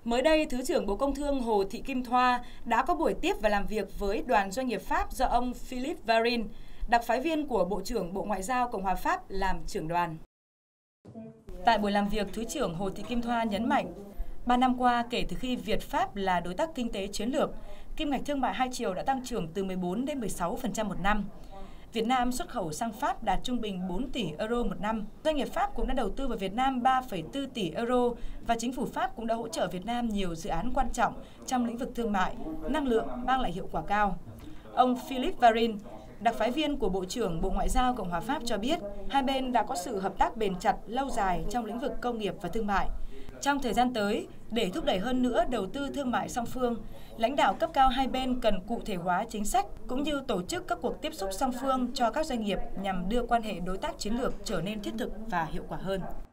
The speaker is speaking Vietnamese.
Mới đây, Thứ trưởng Bộ Công Thương Hồ Thị Kim Thoa đã có buổi tiếp và làm việc với đoàn doanh nghiệp Pháp do ông Philippe Varin, đặc phái viên của Bộ trưởng Bộ Ngoại giao Cộng hòa Pháp làm trưởng đoàn. Tại buổi làm việc, Thứ trưởng Hồ Thị Kim Thoa nhấn mạnh, 3 năm qua kể từ khi Việt-Pháp là đối tác kinh tế chiến lược, kim ngạch thương mại hai chiều đã tăng trưởng từ 14 đến 16% một năm. Việt Nam xuất khẩu sang Pháp đạt trung bình 4 tỷ euro một năm. Doanh nghiệp Pháp cũng đã đầu tư vào Việt Nam 3,4 tỷ euro và chính phủ Pháp cũng đã hỗ trợ Việt Nam nhiều dự án quan trọng trong lĩnh vực thương mại, năng lượng mang lại hiệu quả cao. Ông Philippe Varin, đặc phái viên của Bộ trưởng Bộ Ngoại giao Cộng hòa Pháp cho biết, hai bên đã có sự hợp tác bền chặt lâu dài trong lĩnh vực công nghiệp và thương mại. Trong thời gian tới, để thúc đẩy hơn nữa đầu tư thương mại song phương, lãnh đạo cấp cao hai bên cần cụ thể hóa chính sách cũng như tổ chức các cuộc tiếp xúc song phương cho các doanh nghiệp nhằm đưa quan hệ đối tác chiến lược trở nên thiết thực và hiệu quả hơn.